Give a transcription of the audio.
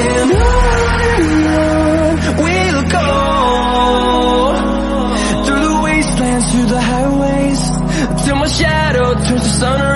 And on we'll go, through the wastelands, through the highways, till my shadow turns to sun